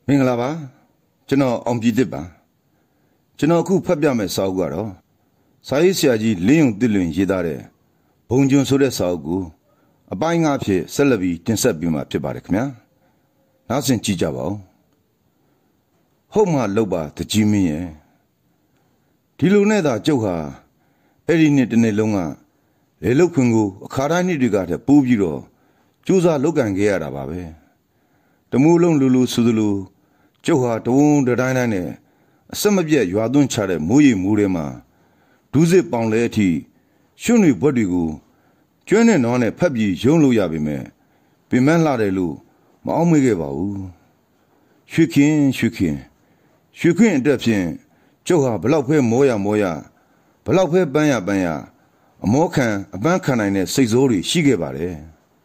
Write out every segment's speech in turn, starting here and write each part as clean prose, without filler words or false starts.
မင်္ဂလာပါကျွန်တော်အောင်ပြည်တစ်ပါကျွန်တော်အခုဖတ်ပြမယ့်စာအုပ်ကတော့စာရေးဆရာကြီးလင်းယုံတစ်လွင်ရေးသားတဲ့ဘုံကျွန်းဆိုတဲ့စာအုပ်ကိုအပိုင်း၅ဖြစ်ဆက်လက်ပြီးတင်ဆက်ပေးမှာဖြစ်ပါတယ်ခင်ဗျာနောက်ဆင်ကြည့်ကြပါဦးဟုတ်မှလောက်ပါတကြီးမင်းရဲ့ဒီလိုနဲ့သာကျုပ်ဟာအဲ့ဒီနေ့တစ်နေ့လုံးကလေလုတ်ခွင်ကိုအခါတိုင်းနေ့တွေကတည်းပူးပြီးတော့ကြိုးစားလုပ်ကန်ခဲ့ရတာပါပဲတမူးလုံးလူဆူသလိုကျုပ်ဟာတဝုံတတိုင်းတိုင်းနဲ့အဆက်မပြတ်ရွာသွန်းချတဲ့မိုးရီမိုးထဲမှာဒူးစစ်ပေါင်လဲအထိရွှွန့်တွေဘွက်တွေကိုကျွမ်းနဲ့နောင်းနဲ့ဖက်ပြီးရုံးလို့ရပေမဲ့ပင်မလှတယ်လို့မအောင်မေ့ခဲ့ပါဘူးရွှေခင်အတွက်ဖြင့်ကျုပ်ဟာဘလောက်ဖဲမောရဘလောက်ဖဲပန်းရအမောခံအပန်းခံနိုင်တဲ့စိတ်ဆိုးတွေရှိခဲ့ပါတယ်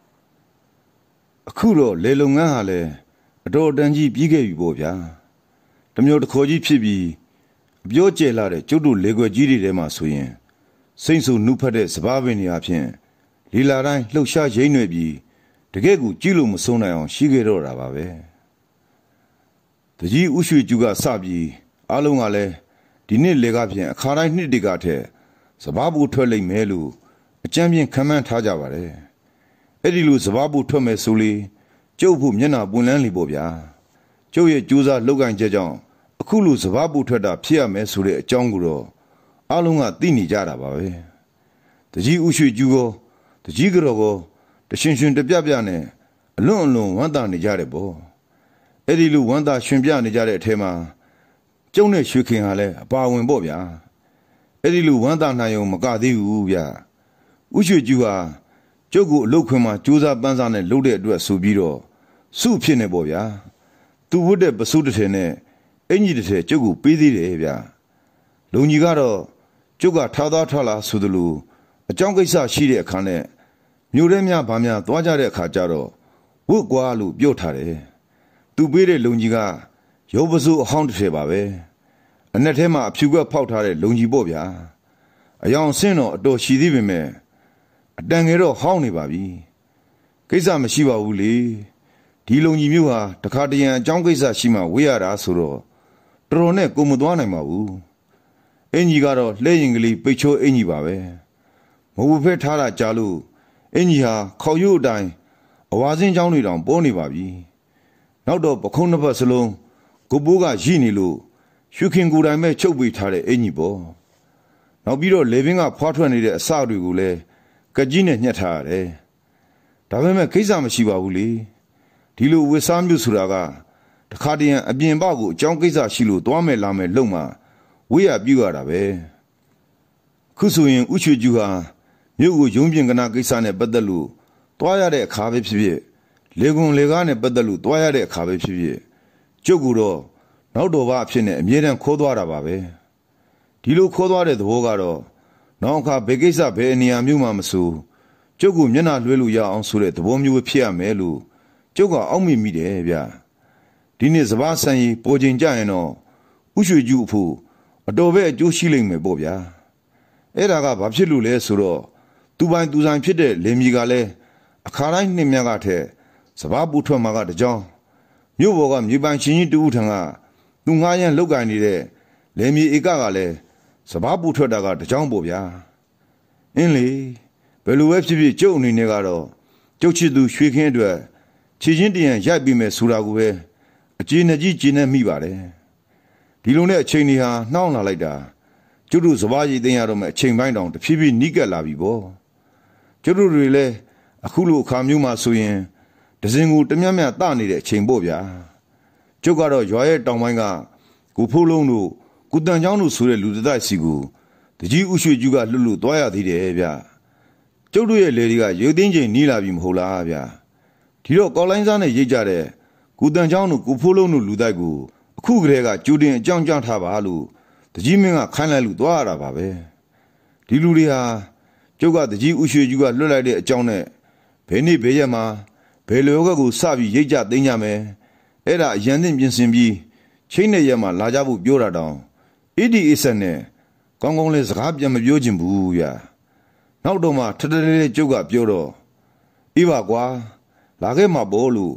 အခုတော့လေလုံငန်းဟာလည်းအတော်တန်ကြီးပြီးခဲ့ပြီပေါ့ဗျာတမျိုးတခေါ်ကြီးဖြစ်ပြီးအပြောကျဲလာတဲ့ကျုပ်တို့လေကွယ်ကြီးတွေထဲမှာဆိုရင်စိမ့်ဆူနှုတ်ဖက်တဲ့စပားပင်တွေအဖြစ်လီလာတိုင်းလှုပ်ရှားရိမ့်ရွယ်ပြီးတကယ့်ကိုကြည့်လို့မဆုံးနိုင်အောင်ရှိခဲ့တော့တာပါပဲတကြီးဥရွှေကျူကစပြီးအားလုံးကလည်းဒီနှစ်လေကဖြင့်အခါတိုင်းနှစ်တွေကထက်စပားပူထွက်လိမ့်မယ်လို့အကြမ်းပြင်းခန့်မှန်းထားကြပါတယ်အဲ့ဒီလိုစပားပူထွက်မယ်ဆိုလေကျုပ်ဖို့မျက်နှာပွင့်လန်းလေပေါ့ဗျာကျုပ်ရဲ့ကြိုးစားလုပ်ကိုင်ချက်ကြောင့်အခုလိုစပားပူထွက်တာဖြစ်ရမယ်ဆိုတဲ့အကြောင်းကိုတော့အားလုံးကသိနေကြတာပါပဲတကြီးဥရွှေကျူကောတကြီးကြော်ကောတရှင်တပြနဲ့အလွန်ဝမ်းသာနေကြတယ်ပေါ့အဲ့ဒီလိုဝမ်းသာရှင်ပြနေကြတဲ့အထဲမှာကျုံနဲ့ရွှေခင်ဟာလည်းအပါဝင်ပေါ့ဗျာအဲ့ဒီလိုဝမ်းသာနိုင်ုံမကသေးဘူးဗျာဥရွှေကျူဟာကျုပ်ကိုအလုတ်ခွင်မှာကြိုးစားပန်းစားနဲ့လှုပ်တဲ့အတွက်ဆိုပြီးတော့စုဖြစ်နေပေါ့ဗျာသူဝတ်တဲ့ပစိုးတစ်ထည်နဲ့အင်ကြီးတစ်ထည်ကျုပ်ကိုပေးသေးတယ်ဗျာလုံကြီးကတော့ကျုပ်ကထားသားထားလာဆိုသလိုအကြောင်းကိစ္စရှိတဲ့အခါနဲ့မြို့ထဲများဗာများသွားကြတဲ့အခါကျတော့ဝတ်ကွာလို့ပြောထားတယ်သူပေးတဲ့လုံကြီးကရုပ်ပစိုးအဟောင်းတစ်ထည်ပါပဲအနက်ထဲမှာအဖြူကဖောက်ထားတဲ့လုံကြီးပေါ့ဗျာအယောင်ဆင်းတော့အတော်ရှိသေးပေမဲ့အတန်ငယ်တော့ဟောင်းနေပါပြီကိစ္စမရှိပါဘူးလေဒီလုံကြီးမျိုးဟာတခါတရံအကြောင်းကိစ္စရှိမှဝေးရတာဆိုတော့တော်နဲ့ကိုမသွားနိုင်ပါဘူးအင်ကြီးကတော့လှဲရင်ကလေးပိတ်ချိုးအင်ကြီးပါပဲမဟုတ်ဖဲထားတာကြားလို့အင်ကြီးဟာခေါရုပ်အတိုင်းအဝါစင်းချောင်းတွေတောင်ပေါ်နေပါပြီနောက်တော့ပခုံးနှစ်ဖက်စလုံးကိုပိုးကရိနေလို့ရွှေခင်ကိုယ်တိုင်ပဲချုပ်ပေးထားတဲ့အင်ကြီးပေါ့နောက်ပြီးတော့လေပင်ကဖွားထွက်နေတဲ့အစတွေကိုလည်းကကြီးနဲ့ညှက်ထားရတယ်ဒါပေမဲ့ကိစ္စမရှိပါဘူးလေဒီလိုဝစ်စားမျိုးဆိုတာကတခါတရံအပြင်ဘကိုအကြောင်းကိစ္စရှိလို့သွားမယ်လာမယ်လုံမှဝေးရပြူရတာပဲခုဆိုရင်ဥရွှေကျူဟာမြို့ကိုရုံးပြင်ကနာကိစ္စနဲ့ပတ်သက်လို့သွားရတဲ့အခါပဲဖြစ်ဖြစ်လေကွန်လေကားနဲ့ပတ်သက်လို့သွားရတဲ့အခါပဲဖြစ်ဖြစ်ကျုပ်ကတော့နောက်တော်ဘာအဖြစ်နဲ့အမြဲတမ်းခိုးသွားတာပါပဲဒီလိုခိုးသွားတဲ့သဘောကတော့နောက်အခါဘယ်ကိစ္စဘယ်နေရာမျိုးမှမဆိုကျုပ်ကိုမျက်နှာလွှဲလို့ရအောင်ဆိုတဲ့သဘောမျိုးဖြစ်ရမယ်လို့ကျုပ်ကအောက်မေ့မိတယ်ဗျဒီနေ့စပားဆန်ရီပေါ်ချိန်ကြရင်တော့ဥရွှေကျူအဖို့အတော်ပဲအကျိုးရှိလိမ့်မယ်ပေါ့ဗျာအဲ့ဒါကဘာဖြစ်လို့လဲဆိုတော့သူပိုင်သူဆိုင်ဖြစ်တဲ့လင်မီကလည်းအခါတိုင်းနှစ်မြတ်ကထက်စပားပူထွက်မှာကတကြောင်မြို့ပေါ်ကမြေပိုင်ရှင်ကြီးတူဦးထံကသူငှားရမ်းလောက်ကင်နေတဲ့လင်မီဧကကလည်းစပားပူထွက်တာကတကြောင်ပေါ့ဗျာအင်းလေဘယ်လိုပဲဖြစ်ဖြစ်ကျုပ်အနေနဲ့ကတော့ကျုပ်ချစ်သူရွှေခင်းအတွက်ခြေချင်းတရံရိုက်ပြီးမယ်ဆိုတာကိုပဲအကျေနဲ့ကြီးကျေနဲ့မိပါတယ်ဒီလိုနဲ့အချိန်တွေဟာနှောင်းလာလိုက်တာကျုပ်တို့စပားရည်သိမ်းရတော့မှအချိန်ပိုင်းတောင်တဖြည်းဖြည်းနီးကပ်လာပြီပေါ့ကျုပ်တို့တွေလည်းအခုလိုအခါမျိုးမှာဆိုရင်ဒဇင်ကိုတမျက်မျက်တနေတဲ့အချိန်ပေါ့ဗျာကျုပ်ကတော့ရွာရဲ့တောင်ပိုင်းကကိုဖိုးလုံးတို့ကုတန်ချောင်းတို့ဆိုတဲ့လူတိုက်စီကိုတကြီးဥရွှေကျူကလွတ်လို့သွားရသေးတယ်ဗျကျုပ်တို့ရဲ့လေတွေကရုပ်သိမ်းချိန်နီးလာပြီမဟုတ်လားဗျဒီတော့ကော်လိုင်းစားနဲ့ရိတ်ကြတဲ့ကုတန်ချောင်းတို့ကိုဖိုးလုံးတို့လူတိုက်ကိုအခုကလေးကကျူတင်အကြောင်းကြားထားပါလို့တကြီးမင်းကခိုင်းလိုက်လို့သွားရတာပါပဲဒီလူတွေဟာကျုပ်ကတကြီးဥရွှေကျူကလွတ်လိုက်တဲ့အကြောင်းနဲ့ဘယ်နေ့ဘယ်ရက်မှာဘယ်လိုကကိုစပြီးရိတ်ကြသိမ်းကြမယ်အဲ့ဒါအရန်သိပြင်ဆင်ပြီးချိန်နဲ့ရက်မှာလာကြဖို့ပြောတာတောင်အဒီအဆက်နဲ့ကောင်းကောင်းလေးစကားပြန်မပြောချင်ဘူးဗျနောက်တော့မှထထထကျုပ်ကပြောတော့အေးပါကွာလာခဲ့မှာပေါ့လို့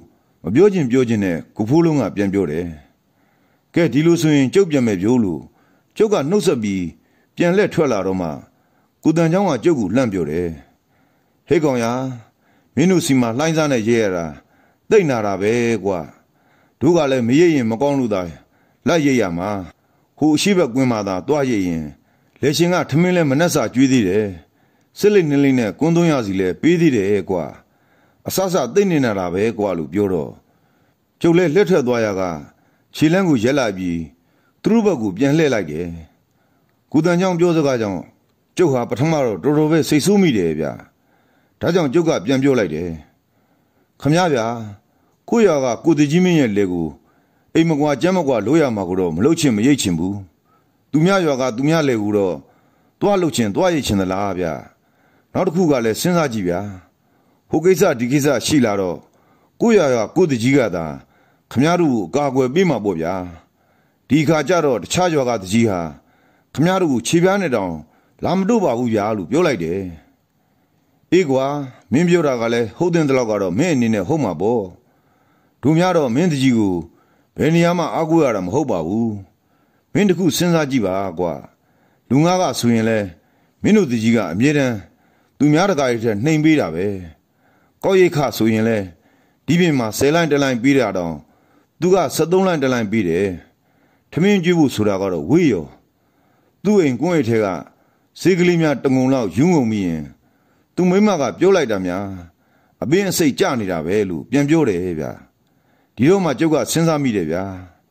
ပြောချင်းနဲ့ကိုဖိုးလုံးကပြန်ပြောတယ်ကဲဒီလိုဆိုရင်ကျုပ်ပြန်မဲ့ပြောလို့ကျုပ်ကနှုတ်ဆက်ပြီးပြန်လက်ထွက်လာတော့မှကိုတန်ချောင်းကကျုပ်ကိုလှမ်းပြောတယ်ဟဲ့ကောင်ရမင်းတို့စီမှာလှိုင်းစားနဲ့ရဲရတာတိတ်နာတာပဲကွာတို့ကလည်းမရရင်မကောင်းလို့သာလက်ရရမှာဟိုအရှိဘက်ကွင်းမှာသာတွားရရင်လေရှင်ကထမင်းလဲမနှက်စာကျွေးသေးတယ်စစ်လိတ်နှလိတ်နဲ့ကွန်းသွင်းရစီလဲပေးသေးတယ်ကွာအဆဆသိနေနာတာပဲကွာလို့ပြောတော့ကျုပ်လဲလက်ထွက်သွားရကခြေလန်းကိုရက်လိုက်ပြီးသူတို့ဘက်ကိုပြန်လှည့်လိုက်တယ်ကိုတန်ချောင်းပြောစကားကြောင့်ကျုပ်ဟာပထမတော့တော်တော်ပဲစိတ်ဆိုးမိတယ်ဗျာဒါကြောင့်ကျုပ်ကပြန်ပြောလိုက်တယ်ခမည်းဗျာကိုရွာကကိုတကြီးမင်းရဲ့လေကိုအိမ်မကွာကျမ်းမကွာလို့ရမှာကိုတော့မလုပ်ချင်မရိတ်ချင်ဘူးသူများရွာကသူများလေကိုတော့တွားလုပ်ချင်တွားရိတ်ချင်သလားဗျာနောက်တစ်ခုကလည်းစဉ်းစားကြည့်ဗျာဟိုကိစ္စဒီကိစ္စရှိလာတော့ကိုရွာကကိုတကြီးကသာခမည်းတို့ကိုအကာအကွယ်ပေးမှာပေါ့ဗျာဒီခါကျတော့တခြားရွာကတကြီးဟာခမည်းတို့ကိုခြေပြားနဲ့တောင်လာမတို့ပါဘူးဗျာလို့ပြောလိုက်တယ်အေးကွာမင်းပြောတာကလည်းဟုတ်တဲ့လောက်ကတော့မင်းအနေနဲ့ဟုတ်မှာပေါ့တို့များတော့မင်းတကြီးကိုဘယ်နေရာမှအားကိုးရတာမဟုတ်ပါဘူးမင်းတခုစဉ်းစားကြည့်ပါကွာလူငါးကဆိုရင်လဲမင်းတို့တကြီးကအမြဲတမ်းသူများတကားရဲ့ထက်နှိမ်ပေးတာပဲကောက်ရိတ်ခဆိုရင်လဲဒီပြင်မှာ10လိုင်းတလိုင်းပေးတာတောင်သူက73လိုင်းတလိုင်းပေးတယ်ထမင်းကျွေးဖို့ဆိုတာကတော့ဝေးရောသူ့အိမ်ကွန်းအိတ်ထဲကစေးကလေးများတငုံလောက်ယူငုံမိရင်သူမိမကပြောလိုက်တာများအပင်အစိတ်ကြနေတာပဲလို့ပြန်ပြောတယ်ဗျာဒီတော့မှကျုပ်ကစဉ်းစားမိတယ်ဗျာ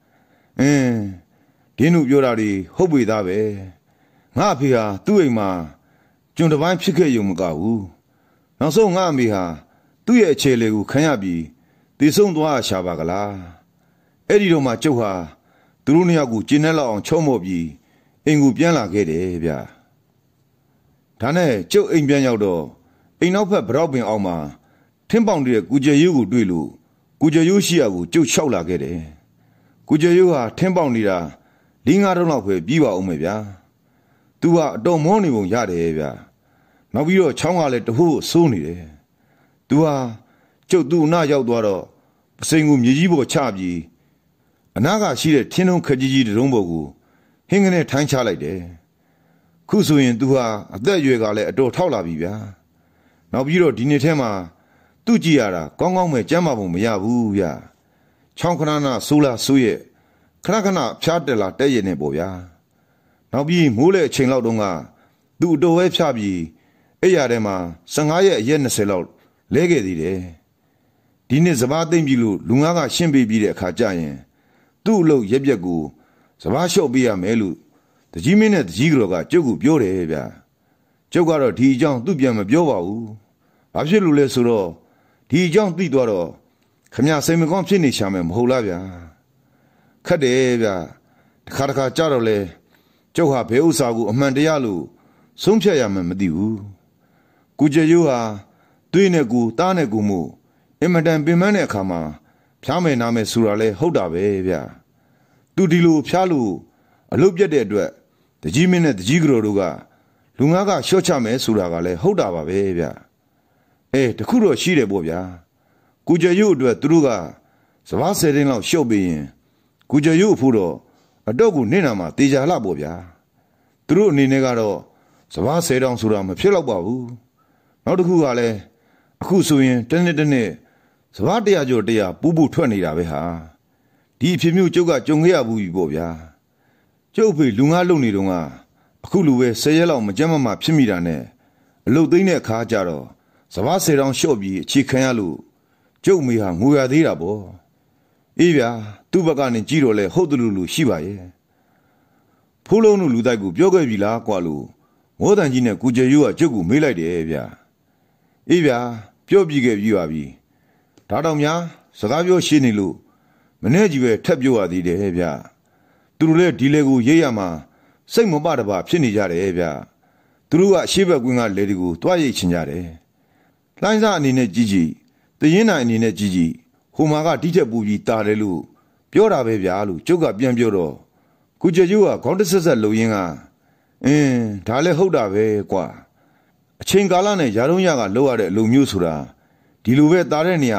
ဒင်းတို့ပြောတာတွေဟုတ်ပေသားပဲငါအဖေဟာသူ့အိမ်မှာကျွန်တစ်ပိုင်းဖြစ်ခဲ့ရုံမကဘူးနောက်ဆုံးငါအမေဟာသူ့ရဲ့အခြေလေကိုခံရပြီးတည်ဆုံသွားရှာပါကလားအဲ့ဒီတော့မှကျုပ်ဟာသူတို့နှစ်ယောက်ကိုကျင်းနဲ့လောက်အောင်ချုံမော့ပြီးအိမ်ကိုပြန်လာခဲ့တယ်ဗျာဒါနဲ့ကျုပ်အိမ်ပြန်ရောက်တော့အိမ်နောက်ဘက်ဗရောက်ပင်အောင်မှာထင်းပေါင်တဲ့ကူကျယ်ရိုးကိုတွေ့လို့ကူကျယ်ရိုးရှိရကိုကျုပ်လျှောက်လာခဲ့တယ်ကူကျယ်ရိုးဟာထင်းပေါင်နေတာ4-5တုံးလောက်ပဲပြီးပါအောင်မယ်ဗျာသူကအတော်မောနေပုံရတယ်ဗျာနောက်ပြီးတော့ချောင်းကလည်းတဟိုးဆိုးနေတယ်သူဟာကျုပ်သူ့အနားရောက်သွားတော့ပစိန်ကိုမြေကြီးပေါ်ချပြီးအနားကရှိတဲ့ထင်းထုံးခကြီးကြီးတုံးပေါ်ကိုဟင်းကနေထိုင်းချလိုက်တယ်ခုဆိုရင်သူဟာအသက်အရွယ်ကလည်းအတော်ထောက်လာပြီဗျာနောက်ပြီးတော့ဒီနေ့ထဲမှာသူ့ကြည့်ရတာကောင်းကောင်းပဲကျမ်းမာပုံမရဘူးဗျာချောင်းခဏနာဆိုးလာဆိုးရဲ့ခဏခဏဖျားတက်လာတက်ရနေပေါ့ဗျာနောက်ပြီးမိုးလေအချိန်လောက်တုန်းကသူ့အတော်ဝဲဖျားပြီးအဲ့ရထဲမှာ15ရက်အရက်20လောက်လဲခဲ့သေးတယ်ဒီနေ့စပားသိမ့်ပြီလို့လူငါးကရှင်းပေးပြီးတဲ့အခါကျရင်သူ့အလုပ်ရက်ပြက်ကိုစပားလျှော့ပေးရမယ်လို့တကြီးမင်းနဲ့တကြီးကြော်ကကျုပ်ကိုပြောတယ်ဗျာကျုပ်ကတော့ဒီအကြောင်းသူ့ပြန်မပြောပါဘူးဘာဖြစ်လို့လဲဆိုတော့ဒီအကြောင်းသိသွားတော့ခမစိတ်မကောင်းဖြစ်နေရှာမယ်မဟုတ်လားဗျာခက်တယ်ဗျာတစ်ခါကြတော့လေကျုပ်ဟာဘယ်ဥစ္စာကိုအမှန်တရားလို့ဆုံးဖြတ်ရမှန်းမသိဘူးကူကျရိုးဟာသွေးနဲ့ကိုတားနဲ့ကိုမို့အင်မတန်ပင်ပန်းတဲ့အခါမှာဖျားမယ်နားမယ်ဆိုတာလဲဟုတ်တာပဲဗျာသူဒီလိုဖျားလို့အလုပ်ပြတ်တဲ့အတွက်တကြီးမင်းနဲ့တကြီးကြော်တို့ကလူငါးကရှော့ချမယ်ဆိုတာကလည်းဟုတ်တာပါပဲဗျတခုတော့ရှိတယ်ပေါ့ဗျာကူကျရိုးအတွက်သူတို့ကစပား10တင်းလောက်ရှော့ပေးရင်ကူကျရိုးဖို့တော့အတော့ကိုနေနာမှာတေချာလှပေါ့ဗျာသူတို့အနေနဲ့ကတော့စပား10တောင်ဆိုတာမဖြစ်တော့ပါဘူးနောက်တစ်ခုကလည်းအခုဆိုရင်တစ်နှစ်စပား100ကျော်100ပူပူထွက်နေတာပဲဟာဒီအဖြစ်မျိုးကျုပ်ကကြုံခဲ့ရဘူးပြီပေါ့ဗျာကျုပ်ဖေလူငါးလုံနေတုန်းကအခုလူပဲ10ရက်လောက်မကြမ်းမမှဖြစ်မိတာနဲ့အလုတ်သိမ်းတဲ့အခါကျတော့စပား10တောင်လျှော့ပြီးအခြေခံရလို့ကျုပ်မေဟာငိုရသေးတာပေါ့အေးဗျာသူ့ဘက်ကနေကြည့်တော့လဲဟုတ်တယ်လို့ရှိပါရဲ့ဖိုးလုံးတို့လူတိုက်ကိုပြောခဲ့ပြီလားကွာလို့မောတန်ကြီးနဲ့ကူကျရိုးကကျုပ်ကိုမေးလိုက်တယ်ဗျာအေးဗျာပြောပြီးခဲ့ပြီးပါပြီဒါတော့များစကားပြောရှင်းနေလို့မနေ့ကြီးပဲထပ်ပြောရသေးတယ်ဗျာသူတို့လည်းဒီလေကိုရေးရမှာစိတ်မပတပါဖြစ်နေကြတယ်ဗျာသူတို့ကအရှိဘက်ကွင်းကလေတွေကိုတွားရိတ်ချင်ကြတယ်လှိုင်းစားအနေနဲ့ကြီးတရင်နိုင်အနေနဲ့ကြီးဟိုမှာကတိထက်ပူပြီးတာတယ်လို့ပြောတာပဲဗျာလို့ကျုပ်ကပြန်ပြောတော့ကူကျကျိုးကခေါင်းတဆက်ဆက်လုံရင်းကဒါလည်းဟုတ်တာပဲကွာအချိန်ကာလနဲ့ယာတုံးရကလောက်ရတဲ့အလုပ်မျိုးဆိုတာဒီလိုပဲတာတဲ့နေရာ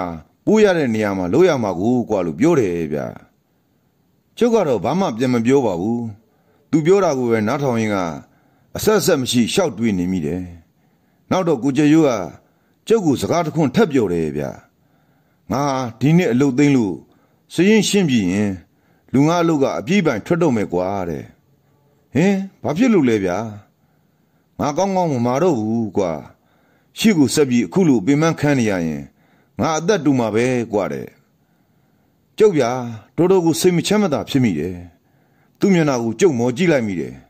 ပိုးရတဲ့နေရာမှာလို့ရမှာကိုကွာလို့ပြောတယ်ဗျကျုပ်ကတော့ဘာမှပြန်မပြောပါဘူးသူပြောတာကိုပဲနားထောင်ရင်ကအဆက်ဆက်မရှိရှောက်တွေးနေမိတယ်နောက်တော့ကိုကျရိုးကကျုပ်ကိုစကားတစ်ခွန်းထပ်ပြောတယ်ဗျငါဒီနေ့အလုပ်သိမ်းလို့စရင်ရှင်းပြီးရင်လူငါအလုပ်ကအပြည့်ပိုင်ထွက်တော့မယ်ကွာတဲ့ဟင်ဘာဖြစ်လို့လဲဗျာငါကောင်းကောင်းမမာတော့ဘူးကွာရှေ့ကိုဆက်ပြီးအခုလိုပင်မခန်းနေရရင်ငါအသက်တူမှာပဲကွာတဲ့ကျုပ်ဗျာတော်တော်ကိုစိတ်မချမ်းမသာဖြစ်မိတယ်သူ့မျက်နှာကိုကျုပ်မော်ကြည့်လိုက်မိတယ်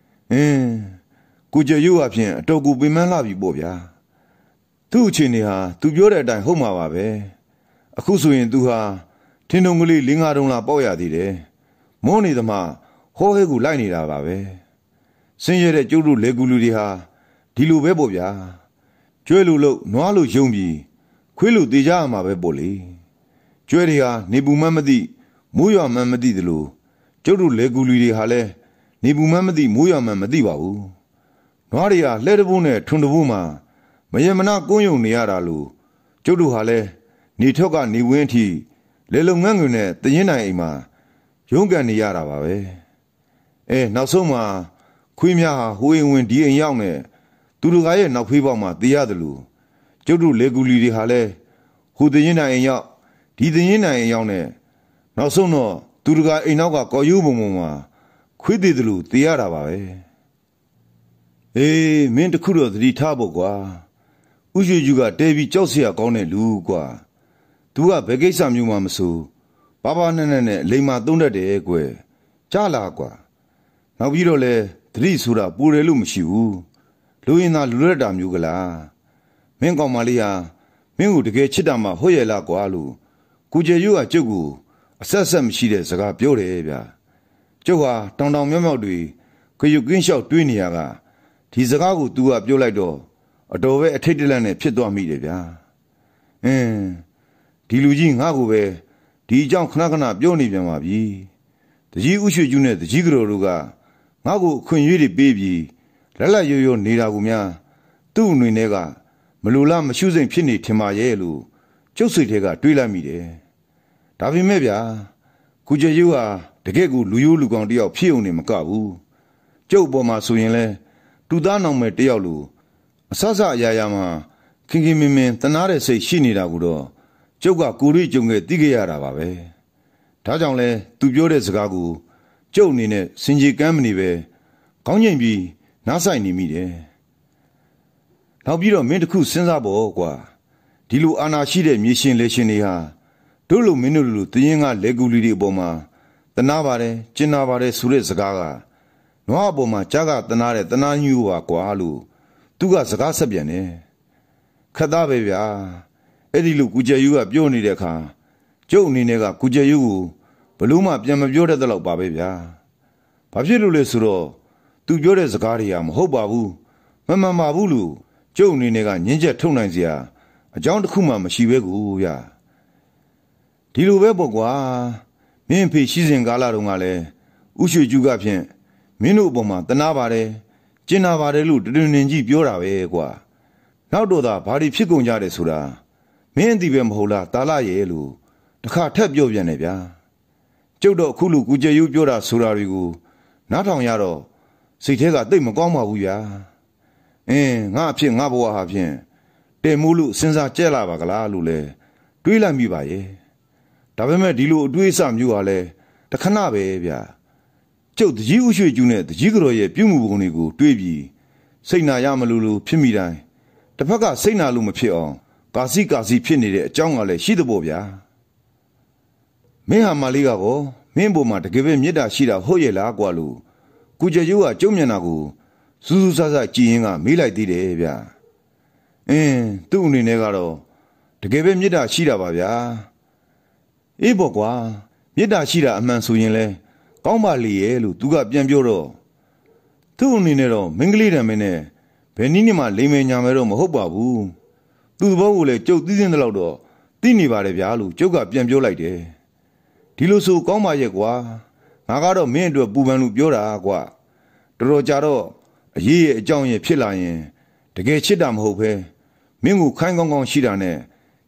ကိုကျရိုးအဖြစ်အတော်ကိုပင်မလာပြီပေါ့ဗျာသူ့အခြေအနေဟာသူပြောတဲ့အတိုင်းဟုတ်မှာပါပဲအခုဆိုရင်သူဟာထင်းတုံကလေး၄-၅တုံးလာပေါက်ရသေးတယ်မောနေသမားဟောဟဲကိုလိုက်နေတာပါပဲဆင်းရဲတဲ့ကျုပ်တို့လေကူလူတွေဟာဒီလိုပဲပေါ့ဗျာကျွဲလူလို့နွားလို့ယုံပြီးခွေးလူတေးကြရမှာပဲပေါ့လေကျွဲတွေဟာနေပူမှန်းမသိမိုးရွာမှန်းမသိသလိုကျုပ်တို့လေကူလူတွေဟာလည်းနေပူမှန်းမသိမိုးရွာမှန်းမသိပါဘူးနွားတွေကလှဲတဘိုးနဲ့ထွန်တဘိုးမှာမယမနာကုန်းယုံနေရတာလို့ကျုပ်တို့ဟာလည်းနေထွက်ကနေဝင်းအထိလေလုံငန်းငွေနဲ့တရင်နိုင်အိမ်မှာရုန်းကန်နေရတာပါပဲနောက်ဆုံးမှာခွေးများဟာဟိုအိမ်ဝင်ဒီအိမ်ရောက်နေသူတို့ကရဲ့နောက်ဖေးပေါက်မှာတရားတယ်လို့ကျုပ်တို့လေကူလီတွေဟာလည်းဟိုတရင်နိုင်အိမ်ရောက်ဒီတရင်နိုင်အိမ်ရောက်နေနောက်ဆုံးတော့သူတို့ကအိမ်နောက်ကကော်ရိုးပုံမှာခွေးသေးတယ်လို့တရားတာပါပဲမင်းတခုတော့သတိထားဖို့ကွာဥရွှေကျူကတဲပြီးကြောက်เสียကောင်းတဲ့လူကွာသူကဘယ်ကိစ္စမျိုးမှမဆိုဘာဘာနဲ့လိမ်မာသုံးတတ်တယ်ကွယ်ကြားလာကွာနောက်ပြီးတော့လဲသတိဆိုတာပူတယ်လို့မရှိဘူးလူရင်သာလူရက်တာမျိုးကလားမင်းကောင်မလေးဟာမင်းကိုတကယ်ချစ်တာမှဟုတ်ရဲ့လားကွာလို့ကိုကျရိုးကကျုပ်ကိုအဆက်ဆက်မရှိတဲ့စကားပြောတယ်ဗျကျုပ်ဟာတောင်မြောက်တွေခရုကင်းလျှောက်တွေးနေရကဒီစကားကို तू ကပြောလိုက်တော့အတော်ပဲအထိတ်တလန့်နဲ့ဖြစ်သွားမိတယ်ဗျာဒီလူကြီးငါ့ကိုပဲဒီအကြောင်းခဏပြောနေပြန်ပါပြီတကြီးဥရွှေကျူးနဲ့တကြီးကတော်တို့ကငါ့ကိုအခွင့်အရေးတွေပေးပြီးလက်ရိုးနေတာကိုများသူ့အနေနဲ့ကမလိုလားမရှုစိမ့်ဖြစ်နေထင်ပါရဲ့လို့ကျုပ်စိတ်ထဲကတွေးလိုက်မိတယ်ဒါပေမဲ့ဗျာကုကျရိုးဟာတကယ့်ကိုလူရိုးလူကောင်တယောက်ဖြစ်ုံနေမကဘူးကျုပ်ပေါ်မှာဆိုရင်လဲတူသားနောင်မဲ့တယောက်လိုအဆအရာမှာခင်မင်းတနာတဲ့စိတ်ရှိနေတာကိုတော့ကျုပ်ကကိုရိကြုံခဲ့သိခဲ့ရတာပါပဲဒါကြောင့်လဲသူပြောတဲ့စကားကိုကျုပ်အနေနဲ့စင်ကြီးကမ်းမနေပဲခေါင်းငိမ့်ပြီးနားဆိုင်နေမိတယ်နောက်ပြီးတော့မင်းတခုစဉ်းစားဖို့ကွာဒီလိုအာနာရှိတဲ့မြေရှင်လေရှင်တွေဟာတို့လိုမင်းတို့လိုတရင်ကလေကူလီတွေအပေါ်မှာတနာပါတယ်ကျင်နာပါတယ်ဆိုတဲ့စကားကနွားအပေါ်မှာကြားကတနာတဲ့တနာညူပါကွာလို့သူကစကားဆက်ပြန်တယ်ခက်သားပဲဗျာအဲ့ဒီလိုကုကျယူကပြောနေတဲ့အခါကျုပ်အနေနဲ့ကကုကျယူကိုဘလို့မှပြန်မပြောတတ်တဲ့လောက်ပါပဲဗျာဘာဖြစ်လို့လဲဆိုတော့သူပြောတဲ့စကားတွေကမဟုတ်ပါဘူးမမှန်ပါဘူးလို့ကျုပ်အနေနဲ့ကညှင်းချက်ထုတ်နိုင်စရာအကြောင်းတစ်ခုမှမရှိပဲကိုဗျာဒီလိုပဲပေါ့ကွာမင်းဖေရှိစဉ်ကာလတုန်းကလည်းဥရွှေကျူကဖြင့်မင်းတို့အပေါ်မှာတနာပါတယ်ကျင်နာပါတယ်လို့တွင်တွင်ကြီးပြောတာပဲကွာနောက်တော့သာဘာတွေဖြစ်ကုန်ကြတယ်ဆိုတာမင်းအသိပဲမဟုတ်လားတာလရဲ့လို့တခါထပ်ပြောပြန်တယ်ဗျာကျုပ်တော့အခုလူကုကျယူပြောတာဆိုတာတွေကိုနားထောင်ရတော့စိတ်ထဲကတိတ်မကောင်းပါဘူးဗျာငါအဖြစ်ငါဘဝဟာဖြင့်တဲမိုးလို့စဉ်းစားကြက်လာပါကလားလို့လဲတွေးလိုက်မိပါရဲ့ဒါပေမဲ့ဒီလိုအတွေးအဆမျိုးဟာလဲတခဏပဲဗျာကျုပ်တကြီးဥရွှေကျူးနဲ့တကြီးကတော်ရဲ့ပြုမှုပုံတွေကိုတွေးပြီးစိတ်နာရမလို့ဖြစ်မိတိုင်းတစ်ဖက်ကစိတ်နာလို့မဖြစ်အောင်ကာစီဖြစ်နေတဲ့အကြောင်းကလည်းရှိသဘောဗျာမင်းဟာမလေးကကောမင်းပေါ်မှာတကယ်ပဲမေတ္တာရှိတာဟုတ်ရဲ့လားကွာလို့ကုကျရိုးကကျုံမျက်နှာကိုစူးစူးဆဆကြည်ရင်ကမေးလိုက်သေးတယ်ဗျာသူ့အနေနဲ့ကတော့တကယ်ပဲမေတ္တာရှိတာပါဗျာအေးပေါ့ကွာမေတ္တာရှိတာအမှန်ဆိုရင်လဲကောင်းပါလေရဲ့လို့သူကပြန်ပြောတော့သူ့အနေနဲ့တော့မင်္ဂလိတံမင်းနဲ့ဘယ်နည်းမှလိမ်မယ်ညာမယ်တော့မဟုတ်ပါဘူးသူ့ဘောကိုလည်းကျုပ်သိသိတဲ့လောက်တော့သိနေပါတယ်ဗျာလို့ကျုပ်ကပြန်ပြောလိုက်တယ်ဒီလိုဆိုကောင်းပါရဲ့ကွာငါကတော့မင်းအတွက်ပူပန်လို့ပြောတာကွာတော်ကြာတော့အရေးရဲ့အကြောင်းရဲ့ဖြစ်လာရင်တကယ်ချစ်တာမဟုတ်ပဲမင်းကိုခိုင်းကောင်းရှိတာနဲ့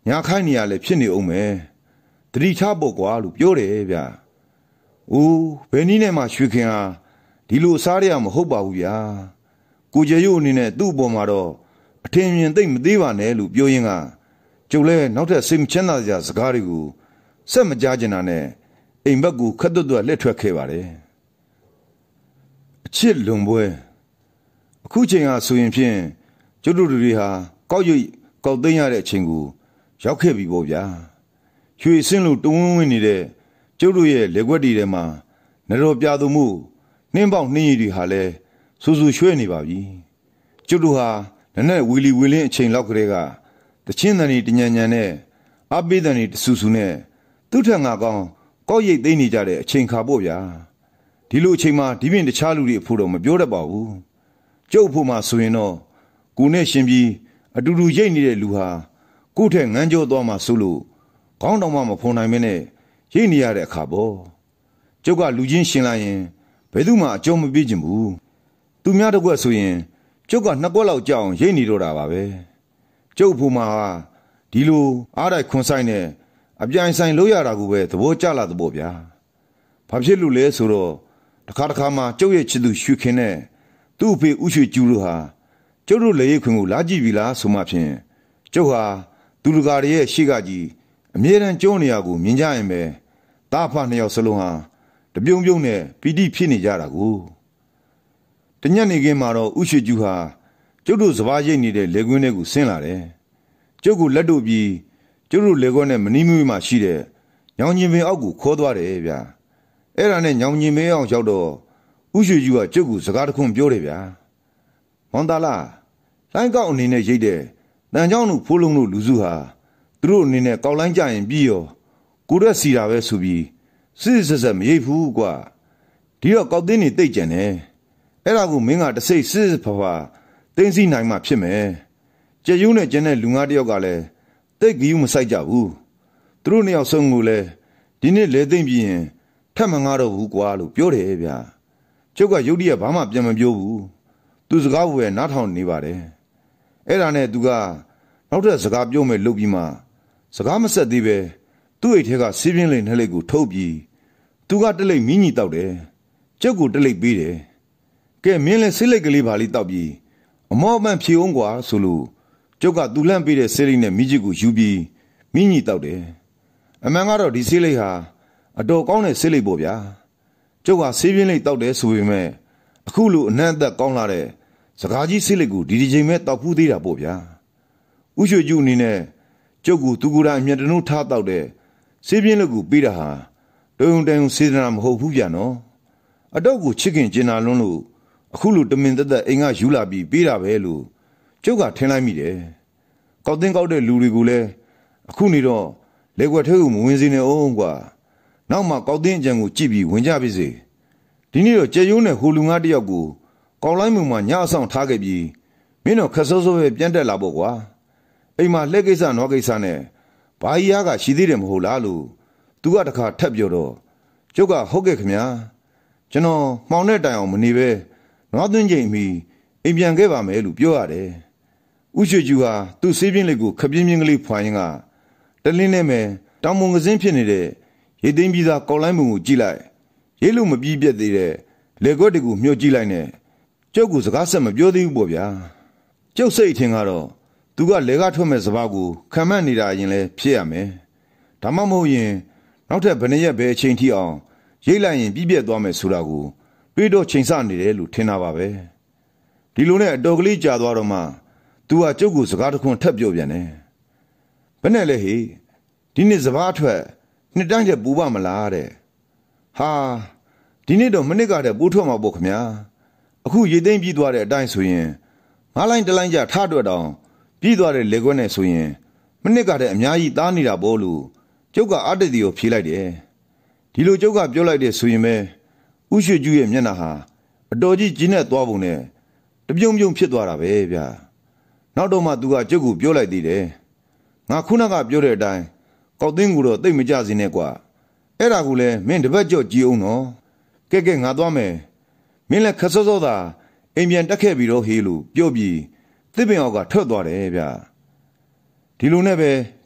ညာခိုင်းနေရလဲဖြစ်နေအောင်မယ်တတိချပေါ့ကွာလို့ပြောတယ်ဗျ။အိုးဘယ်နည်းနဲ့မှရွှေခင်ဟာဒီလိုစားရမဟုတ်ပါဘူးဗျာ။ကိုကျယ်ရုပ်အနေနဲ့သူ့အပေါ်မှာတော့အထင်မြင်သိမ့်မသေးပါနဲ့လို့ပြောရင်းကကျုပ်လဲနောက်ထပ်စိတ်မချမ်းသာစရာစကားတွေကိုဆက်မကြားကျင်တာနဲ့အိမ်ဘက်ကိုခက်သွက်သွက်လက်ထွက်ခဲ့ပါတယ်။အချစ်လွန်ပွဲအခုချိန်ဟာဆိုရင်ဖြင့်ကျုပ်တို့တွေဟာကောက်ရွေ့ကောက်သိမ်းရတဲ့အချိန်ကိုရောက်ခဲ့ပြီပေါ့ဗျာ။ရွှေစင်းလို့တဝင်းဝင်းနေတဲ့ကျုပ်တို့ရဲ့လက်ွက်တွေထဲမှာနတော်ပြသူမှုနှင်းပေါက်နှင်းရည်တွေဟာလဲဆူဆူရွှဲနေပါပြီ။ကျုပ်တို့ဟာနနဲ့ဝီလီဝီလင်းအချိန်လောက်ကလေးကတချင်းတန်တညံညံနဲ့အပိဒန်တဆူဆူနဲ့သူ့ထက်ငါကောင်းကောက်ရိတ်သိမ်းနေကြတဲ့အချိန်ခါပေါ့ဗျာ။ဒီလိုအချိန်မှာဒီပြင်တခြားလူတွေအဖို့တော့မပြောတတ်ပါဘူး။ကျုပ်ဖို့မှဆိုရင်တော့ကိုနဲ့ရှင်ပြီးအတူတူရိတ်နေတဲ့လူဟာကိုယ့်ထက်ငန်းကြောသွားမှဆိုလို့ခေါင်းတောင်မှမဖုံနိုင်မနဲ့ရိတ်နေရတဲ့အခါပေါ့ကျုပ်ကလူချင်းရှင်လိုက်ရင်ဘယ်သူမှအကျုံးမပေးချင်ဘူးသူများတစ်ခွက်ဆိုရင်ကျုပ်ကနှစ်ခွက်လောက်ကြောက်ရိတ်နေတော့တာပါပဲကျုပ်ဖို့မှာဒီလိုအားတိုက်ခွန်ဆိုင်နဲ့အပြိုင်ဆိုင်လို့ရတာကိုပဲသဘောကျလာတဲ့ပေါ့ဗျာဘာဖြစ်လို့လဲဆိုတော့တစ်ခါမှကျုပ်ရဲ့ချစ်သူရွှေခင်နဲ့သူ့အဖေဥရွှေကျူတို့ဟာကျုပ်တို့လေရိတ်ခွင်ကိုလာကြည့်ပြီလားဆိုမှဖြင့်ကျုပ်ဟာသူတကာရဲ့ရှေ့ကကြီးအမြဲတမ်းကျုံးနေရကိုမြင်ကြရင်ပဲတားဖနှစ်ယောက်စလုံးဟာတပြုံပြုံနဲ့ပီတိဖြစ်နေကြတာကိုတညက်နေခင်းမှာတော့ဥရွှေကျူဟာကျုပ်တို့စပါးရိတ်နေတဲ့လေကွင်းထဲကိုဆင်းလာတယ်ကျုပ်ကိုလက်တို့ပြီးကျုပ်တို့လေကွင်းနဲ့မနီးမွေးမှရှိတဲ့ညောင်ညင်ပင်အောက်ကိုခေါ်သွားတယ်ဗျာအဲ့ဒါနဲ့ညောင်ညင်ပင်အောင်ရောက်တော့ဥရွှေကျူကကျုပ်ကိုစကားတခွန်းပြောတယ်ဗျာမောင်သားလားလိုင်းကောက်အနေနဲ့ရိတ်တဲ့တန်ချောင်းတို့ဖိုးလုံးတို့လူစုဟာသူတို့အနေနဲ့ကောက်လိုင်းကြရင်ပြီးရောကိုရက်စီတာပဲဆိုပြီးစစ်စစ်ဆက်မရိတ်ဘူးကွာဒီတော့ကောက်တင်းနေတိတ်ကြံတယ်အဲ့ဒါကိုမင်းကတစိတ်စစ်စစ်ဖဖတင်းစီနိုင်မှဖြစ်မယ်ကြက်ရုံးနဲ့ကျန်တဲ့လူငါးတယောက်ကလည်းတိတ်ကြီးမဆိုင်ကြဘူးသူတို့နှစ်ယောက်ဆုံးကိုလည်းဒီနေ့လဲသိမ့်ပြီးရင်ထပ်မငားတော့ဘူးကွာလို့ပြောတယ်ဗျာကျုပ်ကရုတ်တရက်ဘာမှပြန်မပြောဘူးသူစကားကိုပဲနားထောင်နေပါတယ်အဲ့ဒါနဲ့သူကနောက်ထပ်စကားပြောမယ်လုပ်ပြီးမှစကားမဆက်သေးပဲသူ့အိတ်ထဲကစီးပြင်းလိမ်နှက်လိပ်ကိုထုတ်ပြီးသူကတလိပ်မီးညီတောက်တယ်ကျုပ်ကိုတလိပ်ပေးတယ်ကဲမင်းလည်းဆေးလိပ်ကလေးပါလေးတောက်ပြီးအမောအပန့်ဖြေအောင်ကွာဆိုလို့ကျုပ်ကသူ့လန့်ပေးတဲ့ဆေးလိပ်နဲ့မီးကြီးကိုယူပြီးမီးညီတောက်တယ်အမှန်ကတော့ဒီဆေးလိပ်ဟာအတော်ကောင်းတဲ့ဆေးလိပ်ပေါ့ဗျာကျုပ်ကဆေးပြင်းလိပ်တောက်တယ်ဆိုပေမဲ့အခုလိုအနှံ့အသက်ကောင်းလာတဲ့စကားကြီးဆေးလိပ်ကိုဒီချိန်မဲ့တောက်ဖူးသေးတာပေါ့ဗျာဥရွှေကျူအနေနဲ့ကျုပ်ကသူကိုယ်တိုင်အမျက်တနှုတ်ထားတောက်တဲ့ဆေးပြင်းလိပ်ကိုပေးတာဟာတုံတုံစေတနာမဟုတ်ဘူးဗျာနော်အတော့ကိုချစ်ခင်ကျင်နာလွန်းလို့အခုလိုတမင်သက်သက်အိမ်ကယူလာပြီးပေးတာပဲလို့ကျုပ်ကထင်လိုက်မိတယ်ကောက်တင်းကောက်တဲ့လူတွေကိုလည်းအခုနေတော့လက်ွက်ထဲကိုမဝင်စေနဲ့အောင်ကွာနောက်မှကောက်တင်းအကြံကိုကြည့်ပြီးဝင်ကြပါစေဒီနေ့တော့ကြက်ရုံးနဲ့ဟိုလူငါတယောက်ကိုကောက်လိုက်မှုမှာညအဆောင်ထားခဲ့ပြီးမင်းတော့ခက်စောစောပဲပြန်တက်လာပေါ့ကွာအိမ်မှာလက်ကိစ္စနွားကိစ္စနဲ့ဘာကြီးရကရှိသေးတယ်မဟုတ်လားလို့သူကတခါထပ်ပြောတော့ကျုပ်ကဟုတ်ကဲ့ခင်ဗျာကျွန်တော်မှောင်တဲ့တိုင်အောင်မနေပဲနွားသွင်းချိန်မီအိမ်ပြန်ခဲ့ပါမယ်လို့ပြောရတယ်ဥရွှေကျူဟာသူ့ဆေးပြင်းလေးကိုခပြင်းပြင်းကလေးဖွာရင်းကတလင်းနဲ့မယ်တောင်မုံကစင်းဖြစ်နေတဲ့ရိတ်သိမ်းပြီးသားကောက်လိုင်းပုံကိုကြည့်လိုက်ရိတ်လို့မပြီးပြက်သေးတဲ့လေကွက်တကူမြှုပ်ကြည့်လိုက်နဲ့ကျုပ်ကစကားဆက်မပြောသေးဘူးပေါ့ဗျာကျုပ်စိတ်အထင်ကတော့သူကလေကားထွက်မဲ့စပါးကိုခံမှတ်နေတာရင်လည်းဖြစ်ရမယ်ဒါမှမဟုတ်ရင်နောက်ထပ်ဘယ်နှစ်ရက်ပဲအချိန်ထိအောင်ရိတ်လိုက်ရင်ပြီးပြက်သွားမယ်ဆိုတာကိုတွေးတော့ချိန်ဆနေတယ်လို့ထင်တာပါပဲဒီလိုနဲ့အတော်ကလေးကြာသွားတော့မှသူကကျုပ်ကိုစကားတခွန်းထပ်ပြောပြန်တယ်ဘယ်နဲ့လဲဟေ့ဒီနေ့စပါးအထွက်နှစ်တိုင်းတည်းပူပါမလားတဲ့ဟာဒီနေ့တော့မနစ်ကတည်းပူထွက်မှာပေါ့ခမညာအခုရေသိမ်းပြီးသွားတဲ့အတိုင်းဆိုရင်ငါးလိုင်းတလိုင်းကြထားတွက်တောင်ပြီးသွားတဲ့လေခွက်နဲ့ဆိုရင်မနစ်ကတည်းအများကြီးသားနေတာပေါ့လို့ကျုပ်ကအာတတိကိုဖြေလိုက်တယ်ဒီလိုကျုပ်ကပြောလိုက်တဲ့ဆိုရင်ပဲဥရွှေကျူရဲ့မျက်နှာဟာအတော်ကြီးကျဉ်းနဲ့သွားပုံနဲ့တပြုံပြုံဖြစ်သွားတာပဲဗျာနောက်တော့မှသူကကျုပ်ကိုပြောလိုက်သေးတယ်ငါခုနကပြောတဲ့အတိုင်းကောက်သိန်းကိုတော့တိတ်မကြစေနဲ့ကွာအဲ့ဒါကိုလည်းမင်းတပတ်ကြော့ကြည့်အောင်နော်ကဲငါသွားမယ်မင်းလည်းခက်စောစောသာအိမ်ပြန်တက်ခဲ့ပြီးတော့ဟေးလို့ပြောပြီးသစ်ပင်အောက်ကထွက်သွားတယ်ဗျာဒီလိုနဲ့ပဲကျ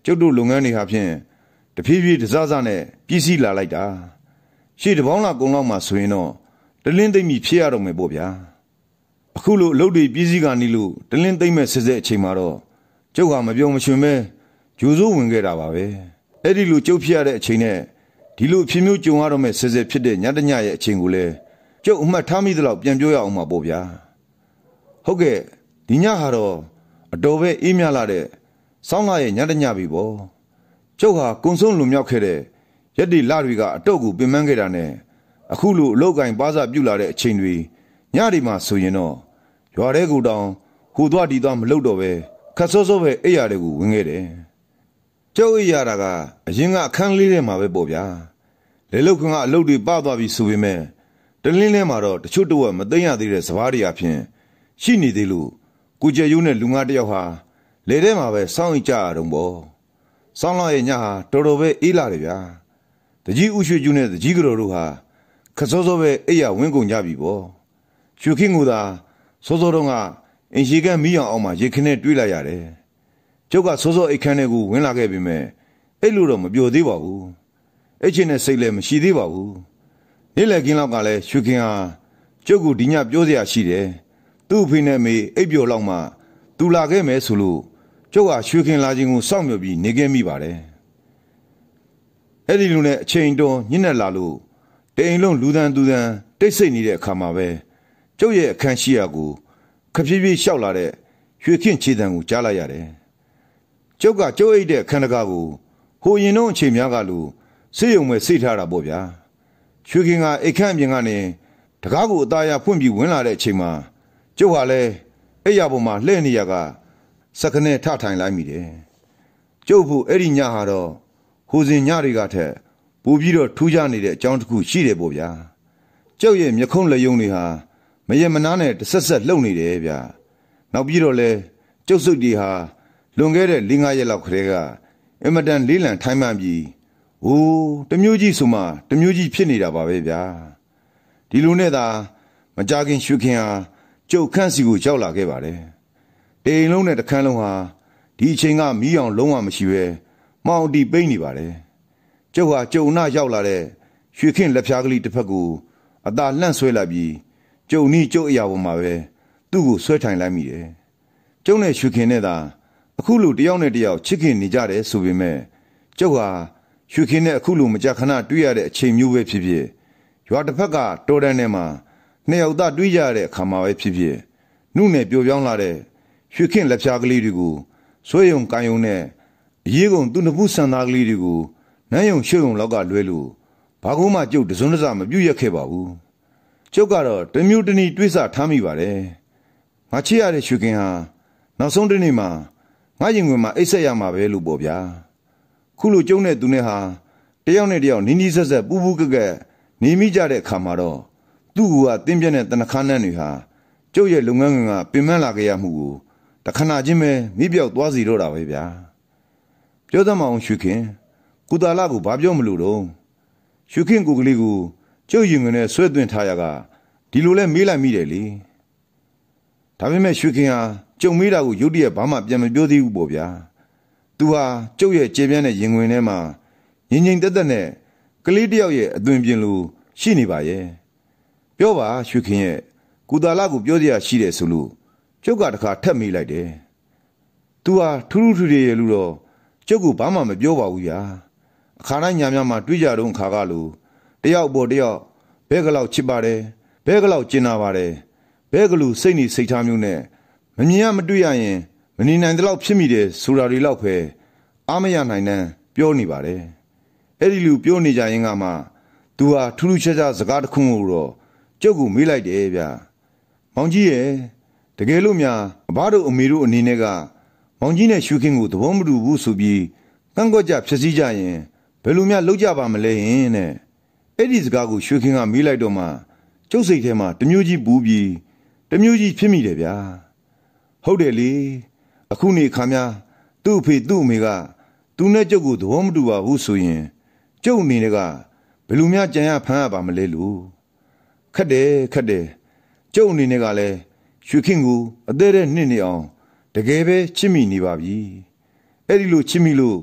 ကျုပ်တို့လုပ်ငန်းတွေဟာဖြင့်တဖြည်းဖြည်းတစစနဲ့ပြည့်စည်လာလိုက်တာရှေ့တပေါင်းလာကုံလောက်မှဆိုရင်တော့တလင်းသိမ့်မိဖြစ်ရတော့မယ်ပေါ့ဗျာအခုလိုအလုပ်တွေပြည့်စည်ကနေလို့တလင်းသိမ့်မဲ့စစ်စစ်အချိန်မှာတော့ကျုပ်ဟာမပြောမရွှင်ပဲဂျိုးစိုးဝင်ခဲ့တာပါပဲအဲ့ဒီလိုကျုပ်ဖြစ်ရတဲ့အချိန်နဲ့ဒီလိုဖြစ်မျိုးကြုံရတော့မဲ့စစ်စစ်ဖြစ်တဲ့ညတညရဲ့အချိန်ကိုလည်းကျုပ်အမှတ်ထားမိသလောက်ပြန်ပြောရအောင်ပါပေါ့ဗျာဟုတ်ကဲ့ဒီညဟာတော့အတော်ပဲအေးမြလာတဲ့စောင်းလာရဲ့ညတညပြီပေါ့ကျုပ်ဟာကုံဆုံးလွန်မြောက်ခဲ့တဲ့ရက်ဒီလတွေကအတော့ကိုပင်ပန်းခဲ့တာနဲ့အခုလိုအလောက်ကင်ပါးစားပြုတ်လာတဲ့အချိန်တွေညဒီမှာဆိုရင်တော့ရွာထဲကိုတောင်ဟိုသွားဒီသွားမလုပ်တော့ပဲခတ်စောစောပဲအိပ်ရတယ်ကိုဝင်ခဲ့တယ်ကျုပ်အိပ်ရတာကအရင်ကအခန်းလေးထဲမှာပဲပေါ့ဗျာလေလုတ်ခွန်ကအလုပ်တွေပသွားပြီဆိုပေမဲ့တလင်းထဲမှာတော့တချို့တဝက်မသိမ့်ရသေးတဲ့စပားတွေအဖြစ်ရှိနေသေးလို့ကိုကျဲရိုးနဲ့လူငါတယောက်ဟာလေထဲမှာပဲစောင်းအိတ်ကြရတော့ပေါ့စောင်းလာရဲ့ညဟာတော်တော်ပဲအေးလာတယ်ဗျာတကြီးဥရွှေကျူးနဲ့တကြီးကတော်တို့ဟာခစောစောပဲအိပ်ရဝင်းကုန်ကြပြီပေါ့ရွှေခင်းကိုသာစောစောတုန်းကအင်ရှိကန်းမီးအောင်အောင်မှရေခင်းနဲ့တွေးလိုက်ရတယ်ကျုပ်ကစောစောအိတ်ခန်းထဲကိုဝင်လာခဲ့ပြီမဲ့အဲ့လိုတော့မပြောသေးပါဘူးအဲ့ချင်းနဲ့စိတ်လည်းမရှိသေးပါဘူးနေ့လည်ခင်းလောက်ကလည်းရွှေခင်းဟာကျုပ်ကဒီညပြောစရာရှိတယ်သူ့အဖေနဲ့မေအိပ်ပျော်လောက်မှသူလာခဲ့မယ်ဆိုလို့ကျုပ်ကရွှေခင်းလာခြင်းကိုစောင့်မျှော်ပြီးနေခဲ့မိပါတယ်အဲ့ဒီလိုနဲ့အချိန်တော်ညစ်နေလာလို့တိမ်လုံးလူသံသူသံတိတ်ဆိတ်နေတဲ့အခါမှာပဲကျုပ်ရဲ့အခန်းရှိရာကိုခဖြည်းဖြည်းလျှောက်လာတဲ့ရွှေခင်းခြေတံကိုကြားလိုက်ရတယ်ကျုပ်ကကျုပ်အိတ်တဲ့အခန်းတကားကိုဟိုရင်တော့အချိန်များကလို့စိတ်ယုံမဲ့စိတ်ထားတာပေါ့ဗျာရွှေခင်းကအိတ်ခမ်းပြင်ကနေတကားကိုအသားရဖွင့်ပြီးဝင်လာတဲ့အချိန်မှာကျုပ်ဟာလည်းအိယာပေါ်မှာလှည့်နေရကစက္ကနဲ့ထထိုင်လိုက်မိတယ်ကျုပ်ဖို့အဲ့ဒီညဟာတော့ဟိုစဉ်ညတွေကထက်ပိုပြီးတော့ထူးခြားနေတဲ့အကြောင်းတစ်ခုရှိတယ်ပေါ့ဗျာကျုပ်ရဲ့မျက်ခုံးလက်ယုံတွေဟာမရမနာနဲ့တဆက်ဆက်လှုပ်နေတယ်ဗျာနောက်ပြီးတော့လဲကျုပ်စုတ်တွေဟာလွန်ခဲ့တဲ့၄-၅ ရက်လောက်ခရဲကအင်မတန်လေးလံထိုင်းမှန်ပြီးအိုးတမျိုးကြီးဆိုမှတမျိုးကြီးဖြစ်နေတာပါပဲဗျာဒီလိုနဲ့သာမကြခင်ရွှေခင်ဟာကျုပ်ခန့်စီကိုရောက်လာခဲ့ပါတယ်တိမ်လုံးနဲ့တခန်းလုံးဟာဒီအချိန်ကမီးအောင်လုံးဝမရှိပဲမှောင်တီပိတ်နေပါတယ်ကျုပ်ဟာကျုံနာရောက်လာတဲ့ရွှေခင်လက်ဖျားကလေးတစ်ဖက်ကိုအသာလှန့်ဆွဲလာပြီးကျုံနီးကျုပ်အရာပေါ်မှာပဲသူ့ကိုဆွဲထိုင်လိုက်မိတယ်ကျုံနဲ့ရွှေခင်နဲ့သာအခုလိုတယောက်နဲ့တယောက်ချစ်ခင်နေကြတယ်ဆိုပေမဲ့ကျုပ်ဟာရွှေခင်နဲ့အခုလိုမကြခဏတွေ့ရတဲ့အချိန်မျိုးပဲဖြစ်ဖြစ်ရွာတစ်ဖက်ကတော်တန်းထဲမှာနှစ်ယောက်သားတွေ့ကြရတဲ့အခါမှာပဲဖြစ်ဖြစ်နှုတ်နဲ့ပျော်ပြောင်းလာတဲ့ရွှေခင်လက်ဖျားကလေးတွေကိုဆွဲယုံကန်ယုံနဲ့အရေးကုန်သူ့နှစ်ဖူးဆန်သားကလေးတွေကိုနန်းယုံရွှေယုံလောက်ကလွဲလို့ဘာကုန်းမှကျုပ်တစွန်းတစမပြုတ်ရက်ခဲ့ပါဘူးကျုပ်ကတော့တမျိုးတနည်းတွေးဆထားမိပါတယ်ငါချစ်ရတဲ့ရွှေခင်ဟာနောက်ဆုံးတစ်နေ့မှာငါရင်ခွင်မှာအိတ်ဆက်ရမှာပဲလို့ပေါ့ဗျာခုလိုကျုံတဲ့သူနဲ့ဟာတယောက်နဲ့တယောက်နီးနီးဆက်ဆက်ပူးပူးကက်ကက်နေမိကြတဲ့အခါမှာတော့သူ့ကတင်းပြက်တဲ့တနခါနှံ့တွေဟာကျုပ်ရဲ့လုပ်ငန်းကပင်ပန်းလာခဲ့ရမှုကိုတခဏချင်းပဲမိပြောက်သွားစီတော့တာပဲဗျာပြောသမောင်ရွှေခင်ကုသလကိုဘာပြောမလို့တော့ရွှေခင်ကိုကလေးကိုကျုပ်ရင်ငနဲ့ဆွဲသွင်းထားရကဒီလိုလဲမေးလိုက်မိတယ်လေဒါပေမဲ့ရွှေခင်ဟာကျုံမေးတာကိုရုတ်တရက်ဘာမှပြန်မပြောသေးဘူးပေါ့ဗျာသူဟာကျုပ်ရဲ့ကျေပြန်းတဲ့ရင်ခွင်ထဲမှာငြိမ်ငြိမ်သက်သက်နဲ့ကလေးတယောက်ရဲ့အသွင်ပြင်လိုရှိနေပါရဲ့ပြောပါရွှေခင်ရဲ့ကုသလကိုပြောစရာရှိတယ်ဆိုလို့ကျုပ်ကတခါထပ်မေးလိုက်တယ်သူဟာထူးထူးထူးရဲ့လို့တော့ကျုပ်ကဘာမှမပြောပါဘူးယာအခါတိုင်းညများမှာတွေးကြတော့ခါကလို့တယောက်ပေါ်တယောက်ဘဲကလောက်ချစ်ပါတယ်ဘဲကလောက်ကျင်နာပါတယ်ဘဲကလူစိတ်နေစိတ်ထားမျိုးနဲ့မမြင်ရမတွေ့ရရင်မနေနိုင်တဲ့လောက်ဖြစ်မိတယ်ဆိုတာတွေလောက်ပဲအားမရနိုင်တဲ့ပြောနေပါတယ်အဲ့ဒီလူပြောနေကြရင်ကမှသူဟာထူးထူးခြားခြားစကားတစ်ခုကိုတော့ကျုပ်ကမေးလိုက်တယ်ဗျမောင်ကြီးရဲ့တကယ်လို့များအဘတို့အမေတို့အနေနဲ့ကမောင်ကြီးနဲ့ရွှေခင်ကိုသဘောမတူဘူးဆိုပြီးကန့်ကွက်ကြဖြစ်စည်းကြရင်ဘယ်လိုများလုပ်ကြပါမလဲဟင်တဲ့အဲ့ဒီစကားကိုရွှေခင်ကမေးလိုက်တော့မှကျုပ်စိတ်ထဲမှာတမျိုးကြီးပူပြီးတမျိုးကြီးဖြစ်မိတယ်ဗျာဟုတ်တယ်လေအခုနေခါများသူ့အဖေသူ့အမေကသူနဲ့ကျုပ်ကိုသဘောမတူပါဘူးဆိုရင်ကျုပ်အနေနဲ့ကဘယ်လိုများကြံရဖမ်းရပါမလဲလို့ခက်တယ်ကျုပ်အနေနဲ့ကလည်းရွှေခင်ကိုအသေးတဲ့နှစ်နေအောင်တကယ်ပဲချစ်မိနေပါပြီအဲ့ဒီလိုချစ်မိလို့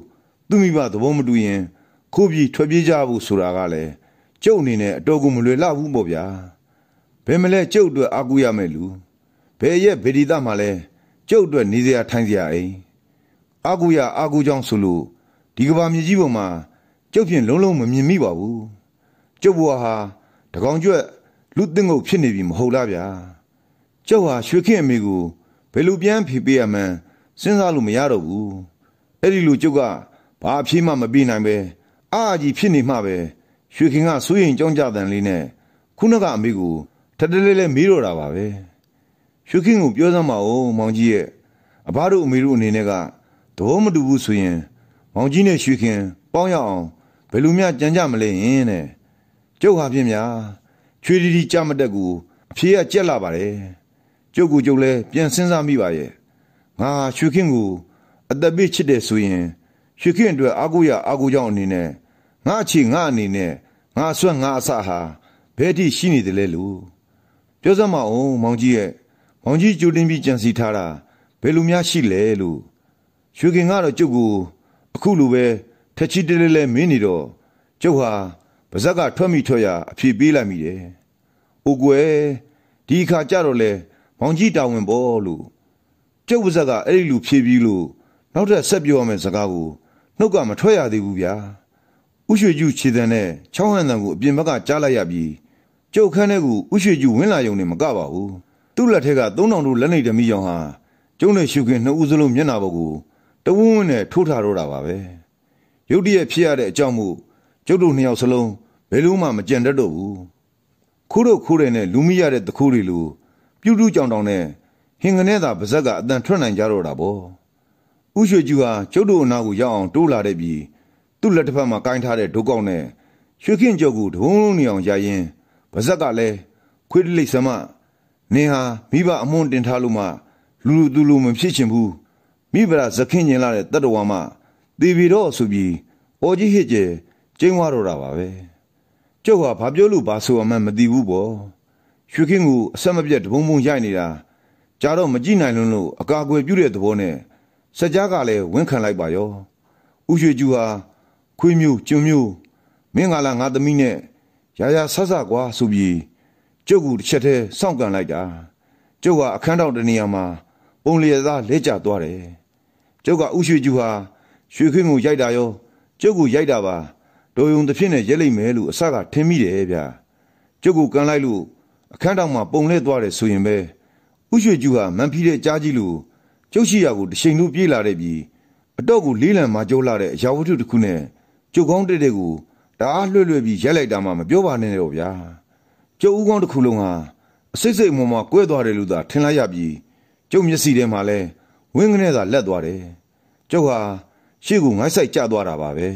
သူမိဘသဘောမတူရင်ခိုးပြီးထွက်ပြေးကြဖို့ဆိုတာကလည်းကျုပ်အနေနဲ့အတော်ကိုမလွယ်လှဘူးပေါ့ဗျာဘယ်မလဲကျုပ်အတွက်အားကိုးရမယ်လူဘယ်ရဲ့ဗေဒီသမှလည်းကျုပ်အတွက်နေစရာထိုင်စရာအိမ်အားကိုးရအားကိုးကြောင်းဆိုလို့ဒီကဘာမြေကြီးပေါ်မှာကျုပ်ဖြင့်လုံးလုံးမမြင်မိပါဘူးကျုပ်ဘဝဟာတကောင်ကျွတ်လူသင်္ကုတ်ဖြစ်နေပြီမဟုတ်လားဗျာကျုပ်ဟာရွှေခင်အမေကိုဘယ်လိုပြန်ဖြေပေးရမှန်းစဉ်းစားလို့မရတော့ဘူးအဲ့ဒီလိုကျုပ်ကဘာအဖြေမှမပေးနိုင်ပဲအားကြီးဖြစ်နေမှပဲရွှေခင်ကစိုးရင်ကြောင်းကြတဲ့လေးနဲ့ခုနကအမေကိုထပ်တလဲလဲမေးတော့တာပါပဲရွှေခင်ကိုပြောစမ်းပါဦးမောင်ကြီးရဲ့အဘတို့အမေတို့အနေနဲ့ကသဘောမတူဘူးဆိုရင်မောင်ကြီးနဲ့ရွှေခင်ပေါင်းရအောင်ဘယ်လိုများကြံကြမလဲယင်တဲ့ကျုပ်ဟာဖြင့်များချွေတီကြမတက်ကိုအဖြေကကြက်လာပါတယ်ကျုပ်ကိုကျုပ်လဲပြန်စဉ်းစားမိပါရဲ့ငါရွှေခင်ကိုအသက်ပေးချစ်တယ်ဆိုရင်ရွှေခင်အတွက်အားကိုးရအားကိုးကြောင်းအနေနဲ့ငါအချီငါအနေနဲ့ငါဆွတ်ငါအစဟာဘယ်ထိရှိနေတယ်လဲလို့ပြောစမ်းမအောင်မောင်ကြီးရဲ့မောင်ကြီးကြိုတင်ပြီးကြံစီထားတာဘယ်လိုများရှိလဲလို့ရွှေခင်ကတော့ကျုပ်ကိုအခုလိုပဲထက်ချီတလဲလဲမင်းနေတော့ကျုပ်ဟာပါဇက်ကထွက်မိထွက်ရအဖြေပေးလိုက်မိတယ်။အိုကွယ်ဒီအခါကြတော့လေမောင်ကြီးတာဝန်ပေါ်လို့ကျုပ်ပါဇက်ကအဲ့ဒီလူဖြေပြီးလို့နောက်ထပ်ဆက်ပြောရမယ့်စကားကိုနှုတ်ကမထွက်ရသေးဘူးဗျာ။ဥရွှေကျူခြေတံနဲ့ချောင်းဟန်တန်ကိုအပြင်ဘက်ကကြားလိုက်ရပြီးကျုပ်ခန်းထဲကိုဥရွှေကျူဝင်လာယုံနေမကပါဘူး။သူ့လက်ထက်က3000တို့လက်နေတမီရောင်ဟာကျုံနဲ့ရှုခင်နှစ်ဦးစလုံးမျက်နှာပေါ်ကိုတဝန်းဝန်းနဲ့ထိုးထားတော့တာပါပဲ။ရုတ်တရက်ဖြစ်ရတဲ့အကြောင်းမို့ကျုပ်တို့နှစ်ယောက်စလုံးဘယ်လို့မှမကြံတတ်တော့ဘူးခိုးတော့ခိုးတယ်နဲ့လူမိရတဲ့တခိုးတွေလိုပြုတ်တူးကြောင်တောင်နဲ့ဟင်ကနေသာပါဇက်ကအတန်ထွက်နိုင်ကြတော့တာပေါ့ဥရွှေကျူဟာကျုပ်တို့အနာကိုရောက်အောင်တိုးလာတဲ့ပြီးသူ့လက်တစ်ဖက်မှာကိုင်းထားတဲ့ဒုကောက်နဲ့ရွှေခင်ကျုပ်ကိုဒုံးလုံးနေအောင်ရရင်ပါဇက်ကလည်းခွေးတလိပ်စမနင်ဟာမိဘအမွန်းတင်ထားလို့မှလူသူလူမဖြစ်ချင်ဘူးမိဘရာဇခင်ကျင်လာတဲ့တတ္တဝါမှသေပြီတော့ဆိုပြီးအော်ကြီးဟစ်ကျဲကျင်းသွားတော့တာပါပဲကျုပ်ဟာဘာပြောလို့ဘာဆိုအမှန်းမသိဘူးပေါ့ရွှေခင်ကိုအဆက်မပြတ်တပုံပုံရိုက်နေတာကြာတော့မကြည့်နိုင်လို့အကာအကွယ်ပြုတဲ့သဘောနဲ့စက်ကြားကလည်းဝင်းခံလိုက်ပါရောဥရွှေကျူဟာခွေးမျိုးကျွန်းမျိုးမင်းကလာငါသမီးနဲ့ရာရာဆဆကွာဆိုပြီးကျုပ်ကတစ်ချက်တည်းစောင့်ကန်လိုက်တာကျုပ်ဟာအခန်းတော်တနေရာမှာပုံလျက်သားလဲကျသွားတယ်ကျုပ်ကဥရွှေကျူဟာရွှေခင်ကိုရိုက်တာရောကျုပ်ကိုရိုက်တာပါတော်ယုံတစ်ဖြစ်နဲ့ရက်လိုက်မယ်လို့အစကထင်မိတယ်ဗျာကျုပ်ကိုကန်လိုက်လို့အခန်းတော်မှာပုံလဲသွားတယ်ဆိုရင်ပဲဥရွှေကျူဟာမန်ဖီးတဲ့ကြားကြီးလို့ကျုပ်ရှိရာကိုတရှိန်လို့ပြေးလာတဲ့ပြီးအတော့ကိုလေးလံမှာကျိုးလာတဲ့အရာဝတ္ထုတစ်ခုနဲ့ကျုပ်ကောင်းတဲ့ကိုတအားလွှဲ့လွှဲ့ပြီးရိုက်လိုက်တာမှမပြောပါနဲ့တော့ဗျာကျုပ်ဦးကောင်းတစ်ခုလုံးဟာအစိတ်စိတ်မောမောကွဲသွားတယ်လို့သာထင်လိုက်ရပြီးကျုပ်မျက်စိထဲမှာလဲဝင်းကနေသာလက်သွားတယ်ကျုပ်ဟာရှေ့ကိုငိုက်ဆိုင်ကျသွားတာပါပဲ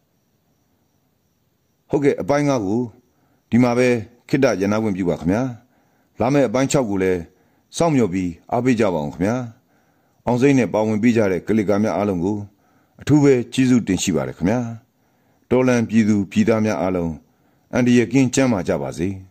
ဟုတ်ကဲ့အပိုင်း9ကိုဒီမှာပဲခိတ္တရနာခွင့်ပြုပါခင်ဗျာလာမယ့်အပိုင်း6ကိုလည်းစောင့်မျှော်ပြီးအားပေးကြပါအောင်ခင်ဗျာအောင်စိမ့်နဲ့ပါဝင်ပေးကြတဲ့ကလစ်ကာများအားလုံးကိုအထူးပဲကျေးဇူးတင်ရှိပါတယ်ခင်ဗျာတော်လန်ပြည်သူပြည်သားများအားလုံးအန္တရာယ်ကင်းကျန်းမာကြပါစေ